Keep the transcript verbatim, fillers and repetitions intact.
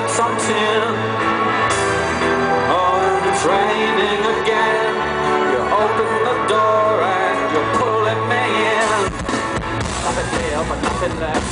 some tin. Oh, and it's raining again. You open the door and you're pulling me in. Nothing here but nothing left.